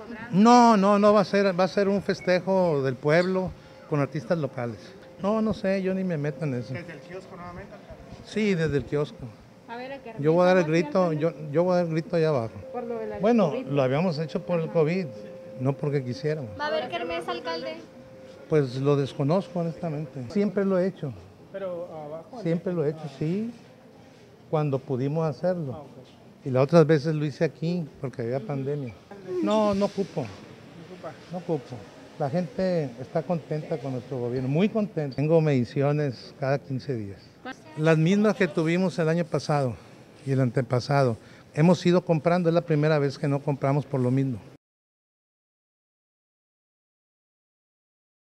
No va a ser un festejo del pueblo con artistas locales. No sé, yo ni me meto en eso. ¿Desde el kiosco nuevamente, alcalde? Sí, desde el kiosco. A ver, ¿a qué Yo voy a dar el ¿sí, grito, alcalde? yo voy a dar el grito allá abajo. Por lo de la Bueno, COVID. lo habíamos hecho por el COVID, no porque quisiéramos. ¿Va a haber kermés, alcalde? Pues lo desconozco honestamente. Siempre lo he hecho, Pero abajo. siempre lo he hecho, sí, cuando pudimos hacerlo. Y las otras veces lo hice aquí porque había pandemia. No ocupo. No ocupo. La gente está contenta con nuestro gobierno, muy contenta. Tengo mediciones cada 15 días. Las mismas que tuvimos el año pasado y el antepasado. Hemos ido comprando, es la primera vez que no compramos por lo mismo.